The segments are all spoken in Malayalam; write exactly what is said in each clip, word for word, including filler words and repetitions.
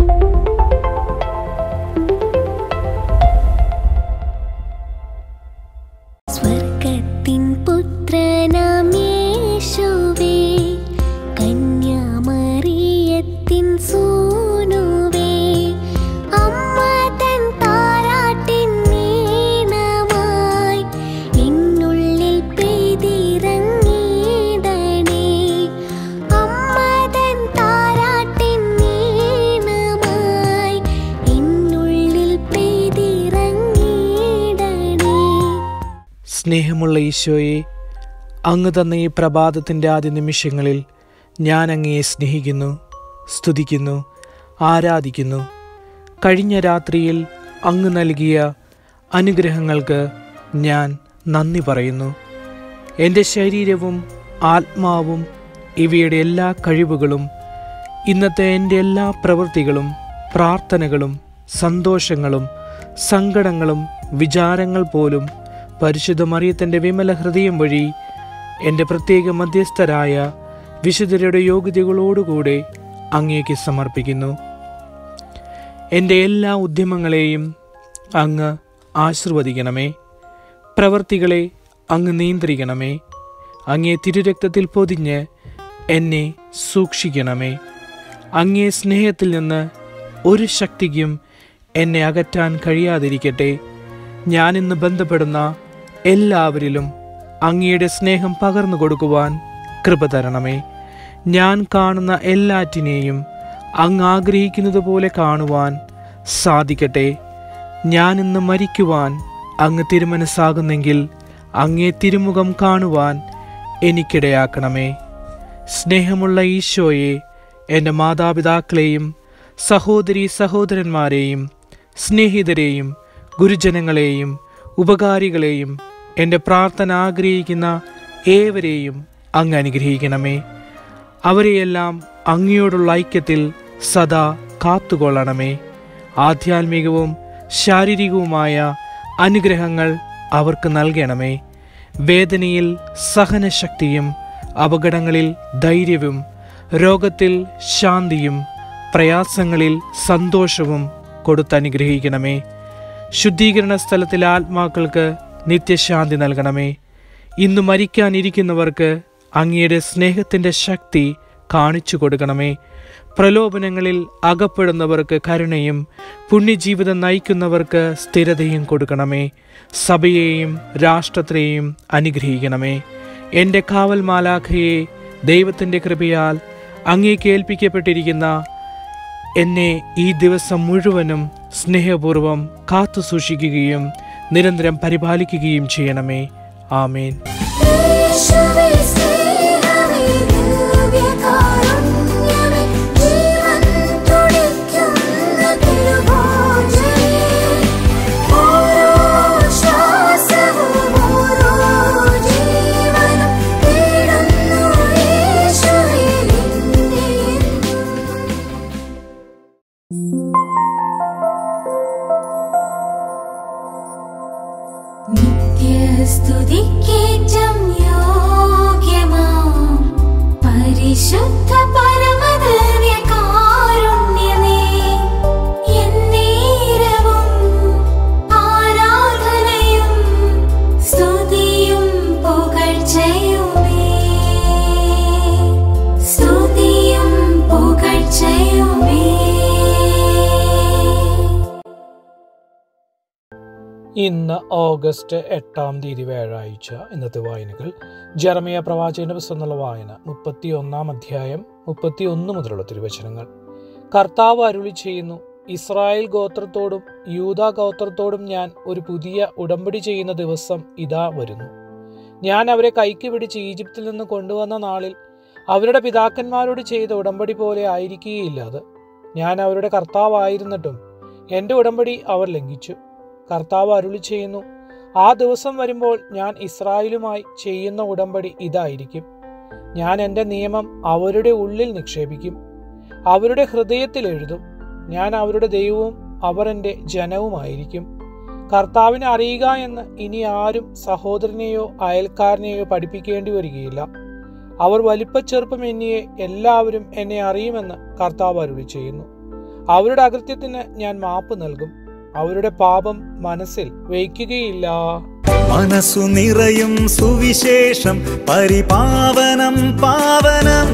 സ്നേഹമുള്ള ഈശോയെ, അങ്ങ് തന്ന ഈ പ്രഭാതത്തിൻ്റെ ആദ്യ നിമിഷങ്ങളിൽ ഞാൻ അങ്ങയെ സ്നേഹിക്കുന്നു, സ്തുതിക്കുന്നു, ആരാധിക്കുന്നു. കഴിഞ്ഞ രാത്രിയിൽ അങ്ങ് നൽകിയ അനുഗ്രഹങ്ങൾക്ക് ഞാൻ നന്ദി പറയുന്നു. എൻ്റെ ശരീരവും ആത്മാവും ഇവയുടെ എല്ലാ കഴിവുകളും ഇന്നത്തെ എൻ്റെ എല്ലാ പ്രവൃത്തികളും പ്രാർത്ഥനകളും സന്തോഷങ്ങളും സങ്കടങ്ങളും വിചാരങ്ങൾ പോലും പരിശുദ്ധ മറിയത്തിൻ്റെ വിമല ഹൃദയം വഴി എൻ്റെ പ്രത്യേക മധ്യസ്ഥരായ വിശുദ്ധരുടെ യോഗ്യതകളോടുകൂടെ അങ്ങേക്ക് സമർപ്പിക്കുന്നു. എൻ്റെ എല്ലാ ഉദ്യമങ്ങളെയും അങ്ങ് ആശീർവദിക്കണമേ. പ്രവൃത്തികളെ അങ്ങ് നിയന്ത്രിക്കണമേ. അങ്ങേ തിരുരക്തത്തിൽ പൊതിഞ്ഞ് എന്നെ സൂക്ഷിക്കണമേ. അങ്ങേ സ്നേഹത്തിൽ നിന്ന് ഒരു ശക്തിക്കും എന്നെ അകറ്റാൻ കഴിയാതിരിക്കട്ടെ. ഞാനിന്ന് ബന്ധപ്പെടുന്ന എല്ലാവരിലും അങ്ങയുടെ സ്നേഹം പകർന്നു കൊടുക്കുവാൻ കൃപ തരണമേ. ഞാൻ കാണുന്ന എല്ലാറ്റിനെയും അങ്ങ് ആഗ്രഹിക്കുന്നത് പോലെ കാണുവാൻ സാധിക്കട്ടെ. ഞാനിന്ന് മരിക്കുവാൻ അങ്ങ് തിരുമനസ്സാകുന്നെങ്കിൽ അങ്ങേ തിരുമുഖം കാണുവാൻ എനിക്കിടയാക്കണമേ. സ്നേഹമുള്ള ഈശോയെ, എൻ്റെ മാതാപിതാക്കളെയും സഹോദരി സഹോദരന്മാരെയും സ്നേഹിതരെയും ഗുരുജനങ്ങളെയും ഉപകാരികളെയും എൻ്റെ പ്രാർത്ഥന ആഗ്രഹിക്കുന്ന ഏവരെയും അങ്ങ് അനുഗ്രഹിക്കണമേ. അവരെയെല്ലാം അങ്ങയോടുള്ള ഐക്യത്തിൽ സദാ കാത്തുകൊള്ളണമേ. ആധ്യാത്മികവും ശാരീരികവുമായ അനുഗ്രഹങ്ങൾ അവർക്ക് നൽകണമേ. വേദനയിൽ സഹനശക്തിയും അപകടങ്ങളിൽ ധൈര്യവും രോഗത്തിൽ ശാന്തിയും പ്രയാസങ്ങളിൽ സന്തോഷവും കൊടുത്തനുഗ്രഹിക്കണമേ. ശുദ്ധീകരണ സ്ഥലത്തിലെ ആത്മാക്കൾക്ക് നിത്യശാന്തി നൽകണമേ. ഇന്ന് മരിക്കാനിരിക്കുന്നവർക്ക് അങ്ങയുടെ സ്നേഹത്തിൻ്റെ ശക്തി കാണിച്ചു കൊടുക്കണമേ. പ്രലോഭനങ്ങളിൽ അകപ്പെടുന്നവർക്ക് കരുണയും പുണ്യജീവിതം നയിക്കുന്നവർക്ക് സ്ഥിരതയും കൊടുക്കണമേ. സഭയെയും രാഷ്ട്രത്തെയും അനുഗ്രഹിക്കണമേ. എൻ്റെ കാവൽ മാലാഖയെ ദൈവത്തിൻ്റെ കൃപയാൽ അങ്ങേക്ക് ഏൽപ്പിക്കപ്പെട്ടിരിക്കുന്ന എന്നെ ഈ ദിവസം മുഴുവനും സ്നേഹപൂർവം കാത്തു സൂക്ഷിക്കുകയും നിരന്തരം പരിപാലിക്കുകയും ചെയ്യണമേ. ആമേൻ. സ്തുതിക്കേറ്റം യോഗ്യമാം പരിശുദ്ധ പരമദിവ്യകാരുണ്യമേ, എന്നേരവും ആരാധനയും സ്തുതിയും പുകഴ്ചയുമേ, സ്തുതിയും പുകഴ്ചയുമേ. ഇന്ന് ഓഗസ്റ്റ് എട്ടാം തീയതി വ്യാഴാഴ്ച. ഇന്നത്തെ വായനകൾ: ജെറമിയ പ്രവാചകന്റെ പുസ്തകത്തിലുള്ള വായന മുപ്പത്തി ഒന്നാം അധ്യായം മുപ്പത്തി ഒന്ന് മുതലുള്ള തിരുവചനങ്ങൾ. കർത്താവ് അരുളി ചെയ്യുന്നു, ഇസ്രായേൽ ഗോത്രത്തോടും യൂദാ ഗോത്രത്തോടും ഞാൻ ഒരു പുതിയ ഉടമ്പടി ചെയ്യുന്ന ദിവസം ഇതാ വരുന്നു. ഞാൻ അവരെ കൈക്ക് പിടിച്ച് ഈജിപ്തിൽ നിന്ന് കൊണ്ടുവന്ന നാളിൽ അവരുടെ പിതാക്കന്മാരോട് ചെയ്ത ഉടമ്പടി പോലെ ആയിരിക്കുകയില്ല അത്. ഞാൻ അവരുടെ കർത്താവായിരുന്നിട്ടും എൻ്റെ ഉടമ്പടി അവർ ലംഘിച്ചു. കർത്താവ് അരുളി ചെയ്യുന്നു, ആ ദിവസം വരുമ്പോൾ ഞാൻ ഇസ്രായേലുമായി ചെയ്യുന്ന ഉടമ്പടി ഇതായിരിക്കും. ഞാൻ എൻ്റെ നിയമം അവരുടെ ഉള്ളിൽ നിക്ഷേപിക്കും, അവരുടെ ഹൃദയത്തിൽ എഴുതും. ഞാൻ അവരുടെ ദൈവവും അവർ എൻ്റെ ജനവുമായിരിക്കും. കർത്താവിനെ അറിയുക എന്ന് ഇനി ആരും സഹോദരനെയോ അയൽക്കാരനെയോ പഠിപ്പിക്കേണ്ടി വരികയില്ല. അവർ വലിപ്പച്ചെറുപ്പം എന്നിയെ എല്ലാവരും എന്നെ അറിയുമെന്ന് കർത്താവ് അരുളി ചെയ്യുന്നു. അവരുടെ അകൃത്യത്തിന് ഞാൻ മാപ്പ് നൽകും. അവരുടെ പാപം മനസ്സിൽ വയ്ക്കുകയില്ല. മനസ്സു നിറയും സുവിശേഷം പരിപാവനം പാവനം.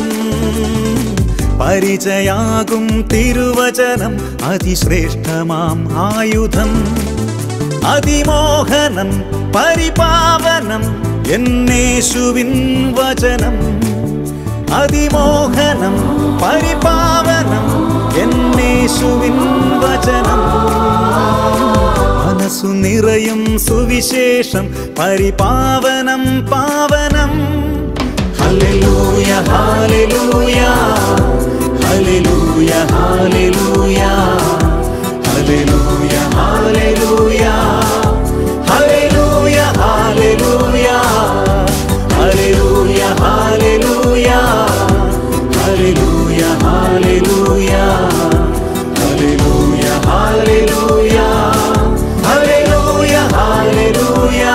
പരിചയാകും തിരുവചനം അതിശ്രേഷ്ഠമാം ആയുധം. അതിമോഹനം പരിപാവനം എന്നേശുവിൻ വചനം. അതിമോഹനം പരിപാവനം എന്നേശുവിൻ വചനം. മനസ്സു നിറയും സുവിശേഷം പരിപാവനം പാവനം. Hallelujah hallelujah hallelujah hallelujah hallelujah hallelujah hallelujah hallelujah hallelujah hallelujah hallelujah hallelujah hallelujah hallelujah hallelujah hallelujah.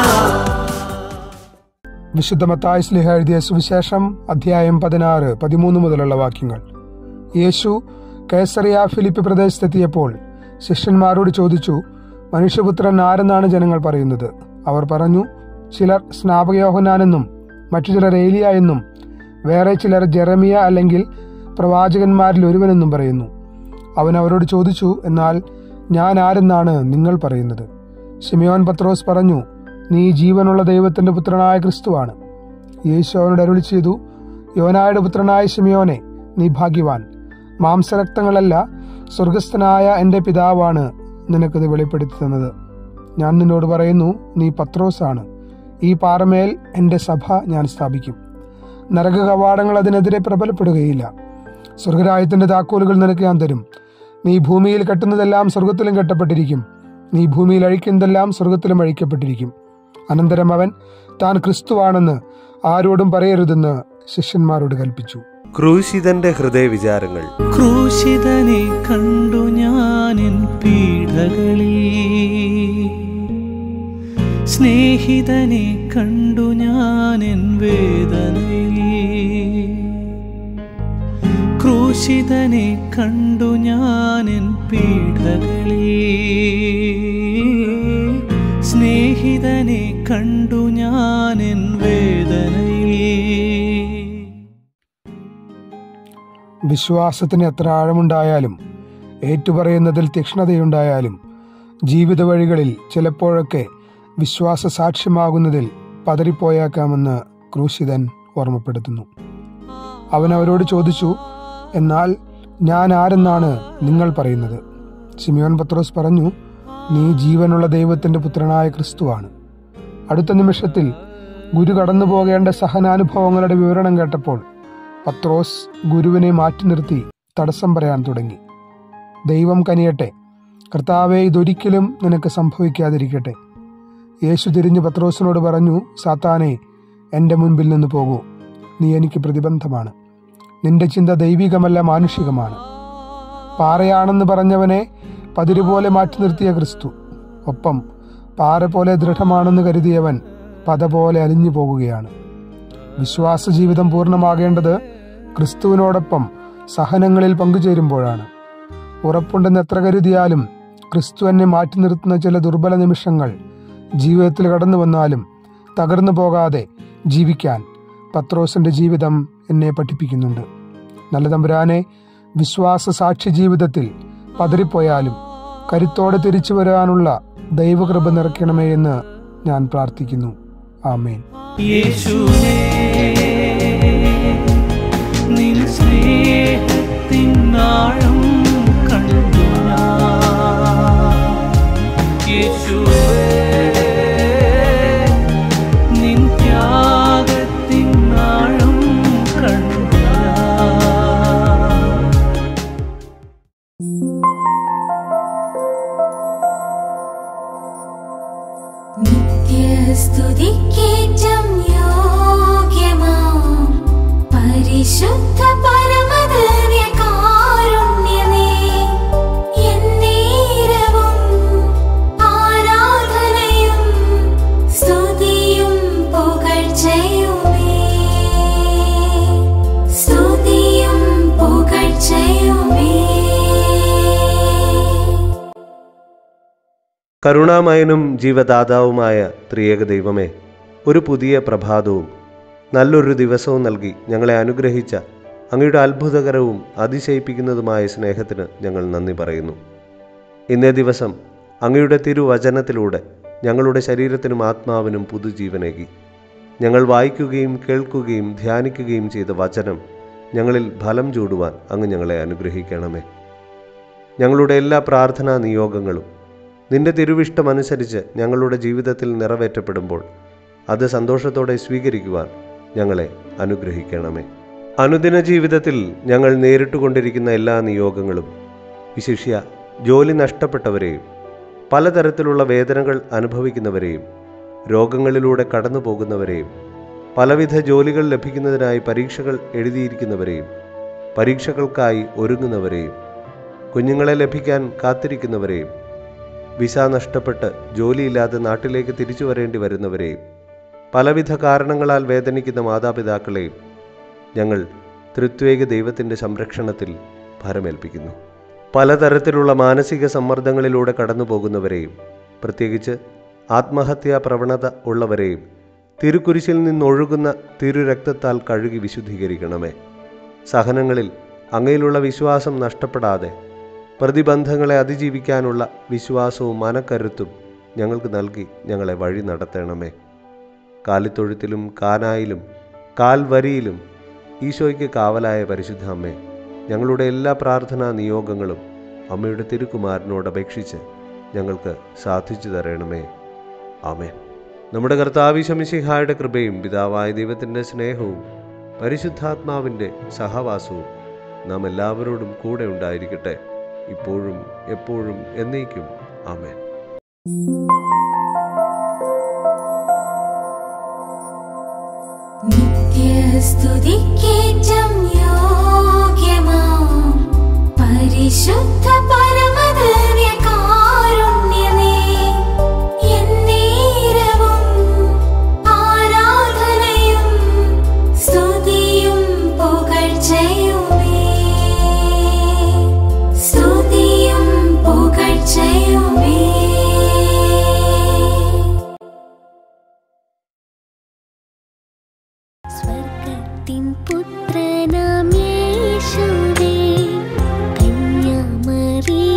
വിശുദ്ധ മത്തായി ശ്ലീഹ എഴുതിയ സുവിശേഷം അധ്യായം പതിനാറ് പതിമൂന്ന് മുതലുള്ള വാക്യങ്ങൾ. യേശു കൈസറിയ ഫിലിപ്പി പ്രദേശത്തെത്തിയപ്പോൾ ശിഷ്യന്മാരോട് ചോദിച്ചു, മനുഷ്യപുത്രൻ ആരെന്നാണ് ജനങ്ങൾ പറയുന്നത്? അവർ പറഞ്ഞു, ചിലർ സ്നാപക യോഹന്നാനെന്നും മറ്റു ചിലർ ഏലിയ എന്നും വേറെ ചിലർ ജെറമിയ അല്ലെങ്കിൽ പ്രവാചകന്മാരിൽ ഒരുവനെന്നും പറയുന്നു. അവൻ അവരോട് ചോദിച്ചു, എന്നാൽ ഞാൻ ആരെന്നാണ് നിങ്ങൾ പറയുന്നത്? ശിമയോൻ പത്രോസ് പറഞ്ഞു, നീ ജീവനുള്ള ദൈവത്തിന്റെ പുത്രനായ ക്രിസ്തുവാണ്. യേശു അവനോട് അരുളി ചെയ്തു, യോനായുടെ പുത്രനായ ശിമയോനെ, നീ ഭാഗ്യവാൻ. മാംസരക്തങ്ങളല്ല, സ്വർഗസ്ഥനായ എൻ്റെ പിതാവാണ് നിനക്കത് വെളിപ്പെടുത്തി തന്നത്. ഞാൻ നിന്നോട് പറയുന്നു, നീ പത്രോസാണ്. ഈ പാറമേൽ എൻ്റെ സഭ ഞാൻ സ്ഥാപിക്കും. നരക കവാടങ്ങൾ അതിനെതിരെ പ്രബലപ്പെടുകയില്ല. സ്വർഗരാജ്യത്തിന്റെ താക്കോലുകൾ നിനക്ക് ഞാൻ തരും. നീ ഭൂമിയിൽ കെട്ടുന്നതെല്ലാം സ്വർഗത്തിലും കെട്ടപ്പെട്ടിരിക്കും, നീ ഭൂമിയിൽ അഴിക്കുന്നതെല്ലാം സ്വർഗത്തിലും അഴിക്കപ്പെട്ടിരിക്കും. അനന്തരം അവൻ താൻ ക്രിസ്തുവാണെന്ന് ആരോടും പറയരുതെന്ന് ശിഷ്യന്മാരോട് കൽപ്പിച്ചു. ക്രൂശിതന്റെ ഹൃദയവിചാരങ്ങൾ. ക്രൂശിതനെ കണ്ടു ഞാനിൻ പീഡകളിൽ, സ്നേഹിതനെ കണ്ടു ഞാനിൻ വേദനയിൽ. ക്രൂശിതനെ കണ്ടു ഞാനിൻ പീഡകളിൽ, സ്നേഹിതനെ കണ്ടു ഞാനിൻ വേദനയിൽ. വിശ്വാസത്തിന് എത്ര ആഴമുണ്ടായാലും ഏറ്റുപറയുന്നതിൽ തീക്ഷ്ണതയുണ്ടായാലും ജീവിത വഴികളിൽ ചിലപ്പോഴൊക്കെ വിശ്വാസ സാക്ഷ്യമാകുന്നതിൽ പതറിപ്പോയേക്കാമെന്ന് ക്രൂശിതൻ ഓർമ്മപ്പെടുത്തുന്നു. അവൻ അവരോട് ചോദിച്ചു, എന്നാൽ ഞാൻ ആരെന്നാണ് നിങ്ങൾ പറയുന്നത്? ശിമയോൻ പത്രോസ് പറഞ്ഞു, നീ ജീവനുള്ള ദൈവത്തിന്റെ പുത്രനായ ക്രിസ്തുവാണ്. അടുത്ത നിമിഷത്തിൽ ഗുരു കടന്നു പോകേണ്ട സഹനാനുഭവങ്ങളുടെ വിവരണം കേട്ടപ്പോൾ പത്രോസ് ഗുരുവിനെ മാറ്റി നിർത്തി തടസ്സം പറയാൻ തുടങ്ങി. ദൈവം കനിയട്ടെ, കർത്താവേ, ഇതൊരിക്കലും നിനക്ക് സംഭവിക്കാതിരിക്കട്ടെ. യേശു തിരിഞ്ഞ് പത്രോസിനോട് പറഞ്ഞു, സാത്താനെ, എൻ്റെ മുൻപിൽ നിന്ന് പോകൂ. നീ എനിക്ക് പ്രതിബന്ധമാണ്. നിന്റെ ചിന്ത ദൈവികമല്ല, മാനുഷികമാണ്. പാറയാണെന്ന് പറഞ്ഞവനെ പതിരുപോലെ മാറ്റി നിർത്തിയ ക്രിസ്തു, ഒപ്പം പാറ പോലെ ദൃഢമാണെന്ന് കരുതിയവൻ പത പോലെ അലിഞ്ഞു പോകുകയാണ്. വിശ്വാസ ജീവിതം പൂർണ്ണമാകേണ്ടത് ക്രിസ്തുവിനോടൊപ്പം സഹനങ്ങളിൽ പങ്കുചേരുമ്പോഴാണ്. ഉറപ്പുണ്ടെന്ന് എത്ര കരുതിയാലും ക്രിസ്തു എന്നെ മാറ്റി നിർത്തുന്ന ചില ദുർബല നിമിഷങ്ങൾ ജീവിതത്തിൽ കടന്നു വന്നാലും തകർന്നു പോകാതെ ജീവിക്കാൻ പത്രോസിന്റെ ജീവിതം എന്നെ പഠിപ്പിക്കുന്നുണ്ട്. നല്ല തമ്പുരാനെ, വിശ്വാസ സാക്ഷി ജീവിതത്തിൽ പതറിപ്പോയാലും കരുത്തോടെ തിരിച്ചു വരാനുള്ള ദൈവകൃപ നിറയ്ക്കണമേ എന്ന് ഞാൻ പ്രാർത്ഥിക്കുന്നു. ആമേൻ. യേശുവേ, നിൻ സ്നേഹത്തിൻ ആഴം കണ്ടു ഞാൻ. യേശുവേ, നിൻ ത്യാഗത്തിൻ ആഴം കണ്ടു ഞാൻ. നിത്യസ്തുതിക്കേറ്റം യോഗ്യമാം പരിശുദ്ധ പരമദിവ്യകാരുണ്യമേ, എന്നേരവും ആരാധനയും സ്തുതിയും പുകഴ്ചയുമേ. സ്തുതിയും പുകഴ്ചയുമേ. കരുണാമയനും ജീവദാതാവുമായ ത്രിയേക ദൈവമേ, ഒരു പുതിയ പ്രഭാതവും നല്ലൊരു ദിവസവും നൽകി ഞങ്ങളെ അനുഗ്രഹിച്ച അങ്ങയുടെ അത്ഭുതകരവും അതിശയിപ്പിക്കുന്നതുമായ സ്നേഹത്തിന് ഞങ്ങൾ നന്ദി പറയുന്നു. ഇന്നേ ദിവസം അങ്ങയുടെ തിരുവചനത്തിലൂടെ ഞങ്ങളുടെ ശരീരത്തിനും ആത്മാവിനും പുതുജീവനേകി. ഞങ്ങൾ വായിക്കുകയും കേൾക്കുകയും ധ്യാനിക്കുകയും ചെയ്ത വചനം ഞങ്ങളിൽ ഫലം ചൂടുവാൻ അങ്ങ് ഞങ്ങളെ അനുഗ്രഹിക്കണമേ. ഞങ്ങളുടെ എല്ലാ പ്രാർത്ഥനാ നിയോഗങ്ങളും നിന്റെ തിരുവിഷ്ടമനുസരിച്ച് ഞങ്ങളുടെ ജീവിതത്തിൽ നിറവേറ്റപ്പെടുമ്പോൾ അത് സന്തോഷത്തോടെ സ്വീകരിക്കുവാൻ ഞങ്ങളെ അനുഗ്രഹിക്കണമേ. അനുദിന ജീവിതത്തിൽ ഞങ്ങൾ നേരിട്ടുകൊണ്ടിരിക്കുന്ന എല്ലാ നിയോഗങ്ങളും, വിശിഷ്യ ജോലി നഷ്ടപ്പെട്ടവരെയും പലതരത്തിലുള്ള വേദനകൾ അനുഭവിക്കുന്നവരെയും രോഗങ്ങളിലൂടെ കടന്നു പോകുന്നവരെയും പലവിധ ജോലികൾ ലഭിക്കുന്നതിനായി പരീക്ഷകൾ എഴുതിയിരിക്കുന്നവരെയും പരീക്ഷകൾക്കായി ഒരുങ്ങുന്നവരെയും കുഞ്ഞുങ്ങളെ ലഭിക്കാൻ കാത്തിരിക്കുന്നവരെയും വിസ നഷ്ടപ്പെട്ട് ജോലിയില്ലാതെ നാട്ടിലേക്ക് തിരിച്ചു വരേണ്ടി വരുന്നവരെയും പലവിധ കാരണങ്ങളാൽ വേദനിക്കുന്ന മാതാപിതാക്കളെയും ഞങ്ങൾ ത്രിത്വേക ദൈവത്തിൻ്റെ സംരക്ഷണത്തിൽ ഭരമേൽപ്പിക്കുന്നു. പലതരത്തിലുള്ള മാനസിക സമ്മർദ്ദങ്ങളിലൂടെ കടന്നു പോകുന്നവരെയും പ്രത്യേകിച്ച് ആത്മഹത്യാ പ്രവണത ഉള്ളവരെയും തിരുക്കുരിശിൽ നിന്നൊഴുകുന്ന തിരുരക്തത്താൽ കഴുകി വിശുദ്ധീകരിക്കണമേ. സഹനങ്ങളിൽ അങ്ങയിലുള്ള വിശ്വാസം നഷ്ടപ്പെടാതെ പ്രതിബന്ധങ്ങളെ അതിജീവിക്കാനുള്ള വിശ്വാസവും മനക്കരുത്തും ഞങ്ങൾക്ക് നൽകി ഞങ്ങളെ വഴി നടത്തണമേ. കാലിത്തൊഴുത്തിലും കാനായിലും കാൽവരിയിലും ഈശോയ്ക്ക് കാവലായ പരിശുദ്ധ അമ്മേ, ഞങ്ങളുടെ എല്ലാ പ്രാർത്ഥനാ നിയോഗങ്ങളും അമ്മയുടെ തിരുക്കുമാരനോട് അപേക്ഷിച്ച് ഞങ്ങൾക്ക് സാധിച്ചു തരണമേ. ആമേൻ. നമ്മുടെ കർത്താവ് ഈശോ മിശിഹായുടെ കൃപയും പിതാവായ ദൈവത്തിൻ്റെ സ്നേഹവും പരിശുദ്ധാത്മാവിൻ്റെ സഹവാസവും നാം എല്ലാവരോടും കൂടെ ഉണ്ടായിരിക്കട്ടെ, ഇപ്പോഴും എപ്പോഴും എന്നേക്കും. ആമേൻ. നിത്യസ്തുതിക്കേറ്റം യോഗ്യമാം പരിശുദ്ധ പരമദിവ്യകാരുണ്യമേ, എന്നേരവും ആരാധനയും സ്തുതിയും പുകഴ്ചയുമേ, സ്തുതിയും പുകഴ്ചയുമേ. സ്വർഗ്ഗത്തിൻ പുത്രനാം യേശുവേ, കന്യാമറിയ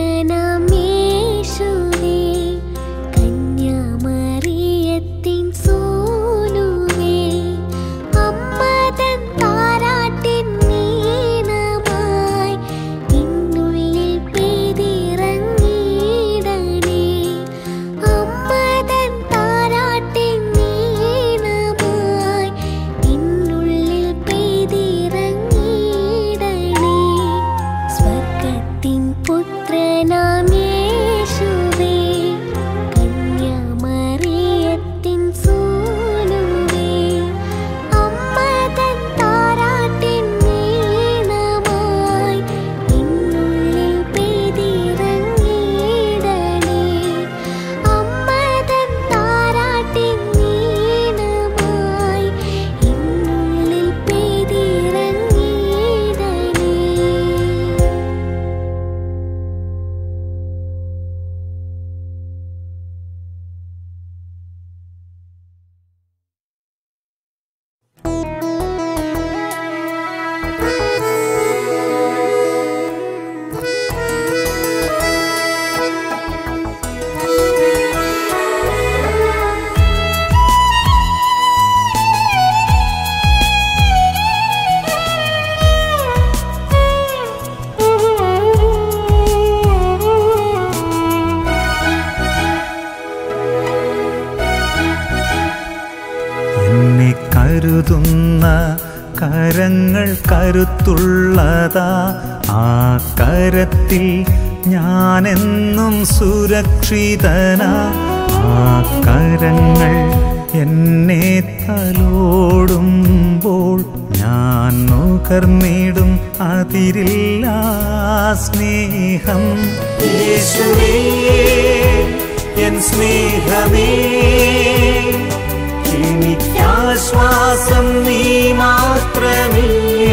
പുത്രനാം യേശുവേ, കന്യാമറിയത്തിൻ സൂനുവേ, അമ്മതൻ താരാട്ടിൻ നീണമായി നിന്നുള്ളിൽ പെയ്തിറങ്ങിയിടണേ. അമ്മതൻ താരാട്ടിൻ നീണമായി നിന്നുള്ളിൽ പെയ്തിറങ്ങിയിടണേ. സ്വർഗ്ഗത്തിൻ പുത്രനാം യേശുവേ, കന്യാമറിയത്തിൻ സൂനുവേ, അമ്മതൻ താരാട്ടിൻ നീണമായി നിന്നുള്ളിൽ പെയ്തിറങ്ങിയിടണേ. അമ്മതൻ താരാട്ടിൻ നീണമായി നിന്നുള്ളിൽ പെയ്തിറങ്ങിയിടണേ. എന്നെ കരുതുന്ന കരങ്ങൾ കരുത്തുള്ളതാ, ആ കരത്തിൽ ഞാനെന്നും സുരക്ഷിതനാ. ആ കരങ്ങൾ എന്നെ തലോടുമ്പോൾ ഞാൻ നുകർന്നിടും അതിരില്ലാ സ്നേഹം. യേശുവേ എൻ സ്നേഹമേ, എനിക്കാശ്വാസം നീ മാത്രമേ.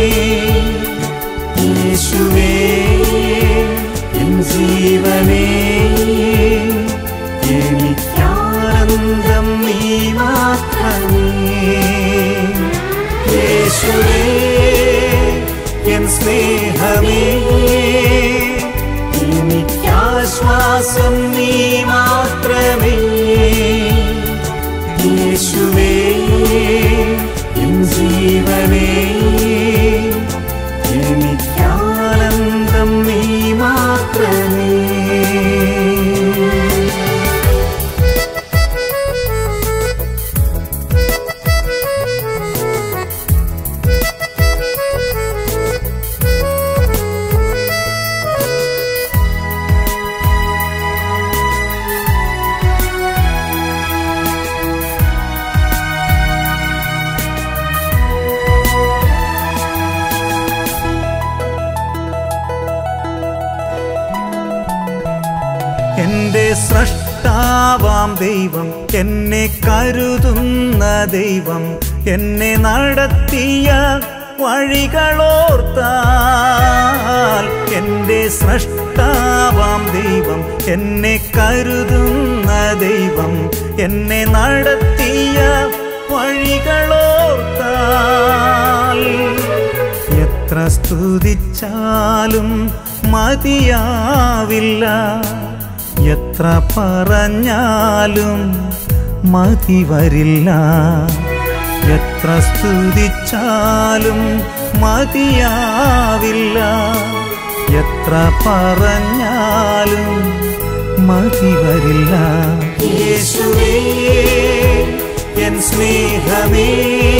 യേശുവേ എൻ ജീവനേ, എനിക്കാനന്ദം നീ മാത്രമേ. യേശുവേ എൻ സ്നേഹമേ, എനിക്കാശ്വാസം നീ മാത്രമേ. യേശുവേ എൻ ജീവനേ, എനിക്കാനന്ദം നീ മാത്രമേ. എന്റെ സ്രഷ്ടാവാം ദൈവം, എന്നെ കരുതുന്ന ദൈവം, എന്നെ നടത്തിയ വഴികളോർത്താൽ. എന്റെ സ്രഷ്ടാവാം ദൈവം, എന്നെ കരുതുന്ന ദൈവം, എന്നെ നടത്തിയ വഴികളോർത്താൽ. എത്ര സ്തുതിച്ചാലും മതിയാവില്ല, എത്ര പറഞ്ഞാലും മതി വരില്ല. എത്ര സ്തുതിച്ചാലും മതിയാവില്ല, എത്ര പറഞ്ഞാലും മതി വരില്ല. യേശുവേ എൻ സ്നേഹമേ,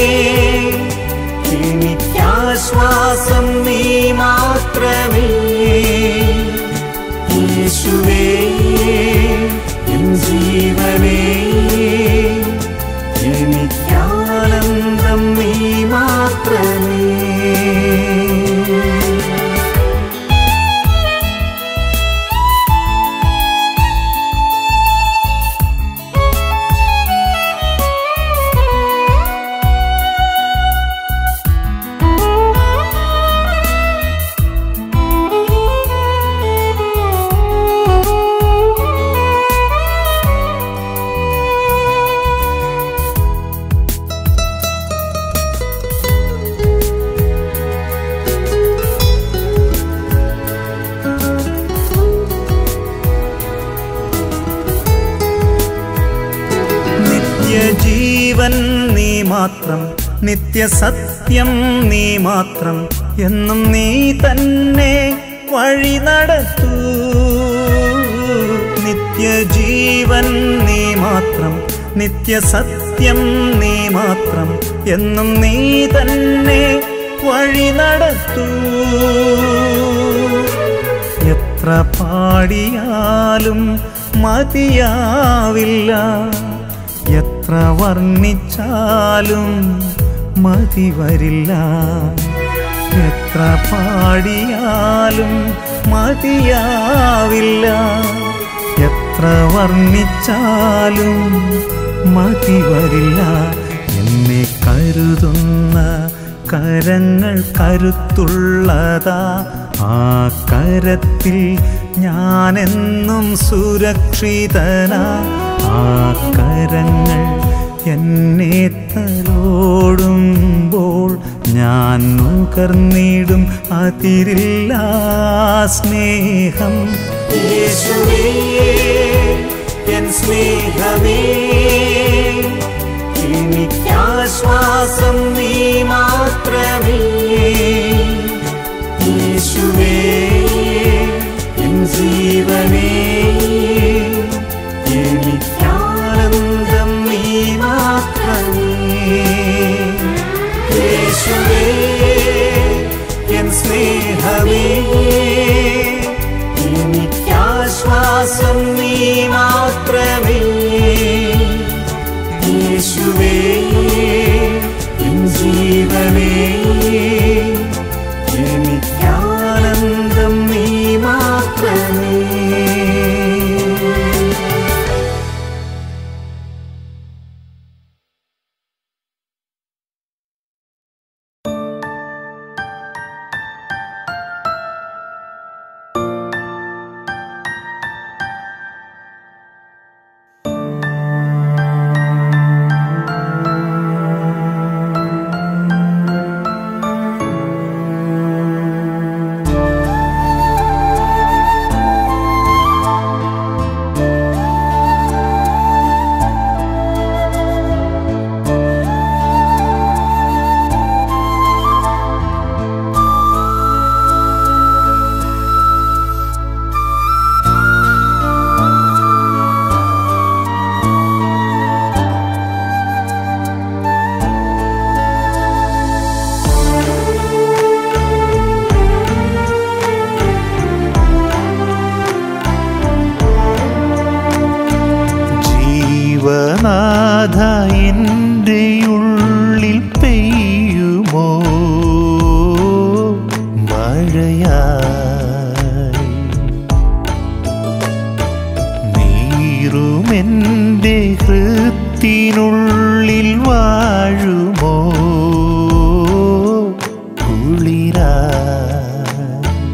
എനിക്കാശ്വാസം നീ മാത്രമേ. യേശുവേ എൻ ജീവനേ, എനിക്കാനന്ദം നീ മാത്രമേ. മാത്രം, നിത്യസത്യം നീ മാത്രം, എന്നും നീ തന്നെ വഴി നടത്തൂ. നിത്യജീവൻ നീ മാത്രം, നിത്യസത്യം നീ മാത്രം, എന്നും നീ തന്നെ വഴി നടത്തൂ. എത്ര പാടിയാലും മതിയാവില്ല, എത്ര വർണ്ണിച്ചാലും മതി വരില്ല. എത്ര പാടിയാലും മതിയാവില്ല, എത്ര വർണ്ണിച്ചാലും മതി വരില്ല. എന്നെ കരുതുന്ന കരങ്ങൾ കരുത്തുള്ളതാ, ആ കരത്തിൽ ഞാനെന്നും സുരക്ഷിതനാ. ആ കരങ്ങൾ എന്നെ തലോടുമ്പോൾ ഞാൻ നുകർന്നിടും അതിരില്ലാ സ്നേഹം. യേശുവേ എൻ സ്നേഹമേ, എനിക്കാശ്വാസം നീ മാത്രമേ. യേശുവേ എൻ ജീവനേ, എനിക്കാനന്ദം നീ മാത്രമേ. യേശുവേ എൻ സ്നേഹമേ, എനിക്കാശ്വാസം നീ മാത്രമേ. യേശുവേ എൻ ജീവനേ, എനിക്കാനന്ദം നീ മാത്രമേ. ജീവനാഥ എൻ്റെ ഉള്ളിൽ പെയ്യുമോ മഴയായി, നീറുമെൻ്റെ ഹൃത്തിനുള്ളിൽ വാഴുമോ കുളിരായി.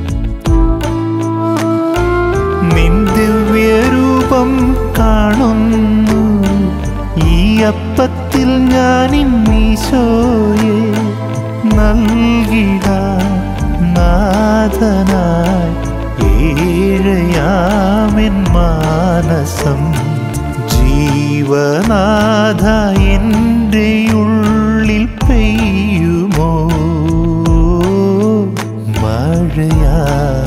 നിൻ ദിവ്യരൂപം കാണുന്നു ഈ അപ്പത്തിൽ ഞാനിന്നീശോയെ നൽകിട നാഥനായി ഏഴയാമെൻ മാനസം. ജീവനാഥ എൻ്റെ ഉള്ളിൽ പെയ്യുമോ മഴയാ.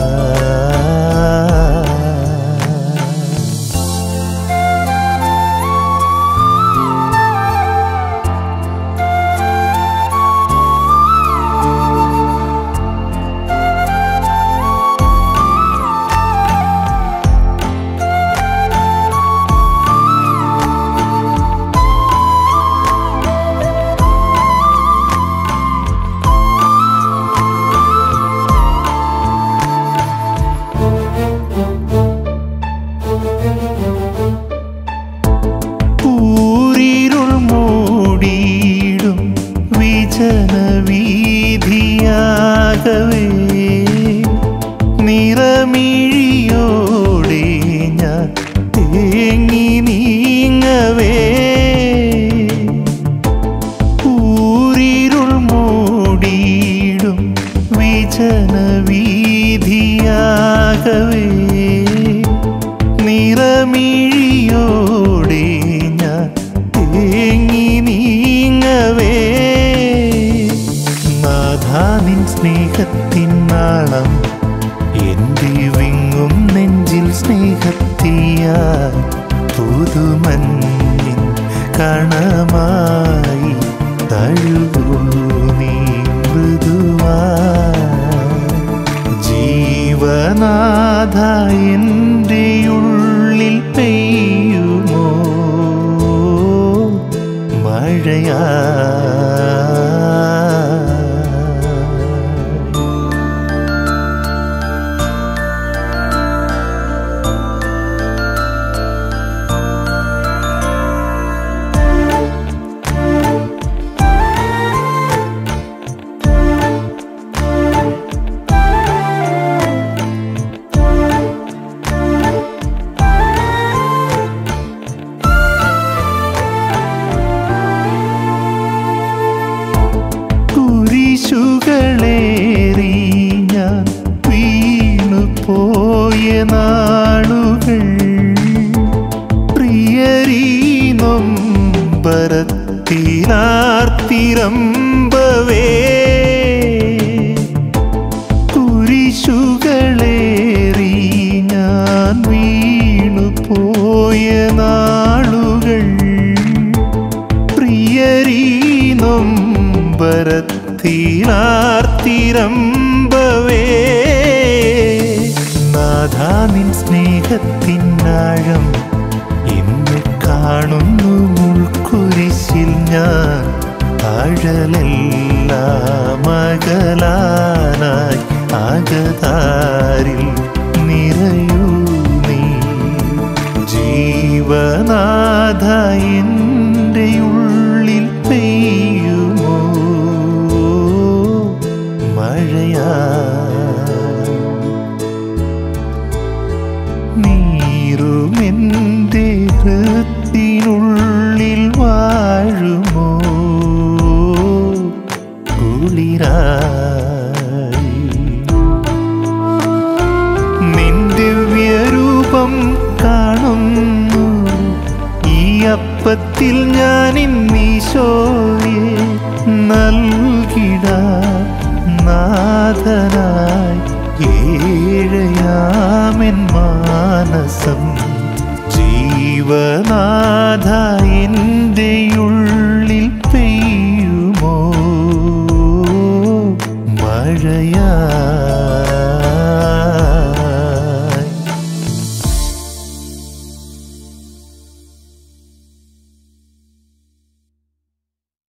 ജനവീഥിയാകവേ നിറമിഴിയോടെ ഞാൻ തേങ്ങി നീങ്ങവേ, ഊരിരുൾ മൂടിയിടും വിജനവീഥിയാകവേ നിറമിഴിയോടെ ഞാൻ തേങ്ങി നീങ്ങവേ. ശക്തിയായി പുതുമഞ്ഞിൻ കണമായി തഴുകൂ നീ മൃദുവായി. ജീവനാഥ എൻ്റെ ഉള്ളിൽ പെയ്യുമോ മഴയാ. കുരിശുകളേറി ഞാൻ വീണു പോയ നാളുകൾ പ്രിയരീനം ബരത്തിനാർത്തിരമ്പവേ. കുരിശുകളേറി ഞാൻ വീണു പോയ നാളുകൾ പ്രിയരീനം ബരത്തിനാർത്തിരമ്പവേ. നാഥാ നിൻ സ്നേഹത്തിനാഴം ഇന്ന് കാണുന്നു മുൾക്കുരിശിൽ ഞാൻ. ആഴലെല്ലാം അകലാനായി അകതാരിൽ നിറയൂ നീ. ജീവനാഥ എൻ്റെ ഉള്ളിൽ പെയ്യുമോ മഴയാ. നീറുമെൻ്റെ ഹൃത്തിനുള്ളിൽ വാഴുമോ കുളിരായി. നിൻ ദിവ്യരൂപം കാണുന്നു ഈ അപ്പത്തിൽ ഞാൻ ഇന്നീശോയെ നൽകിട നാഥനായി ഏഴയാമെൻ മാനസം. ജീവനാഥ എൻ്റെ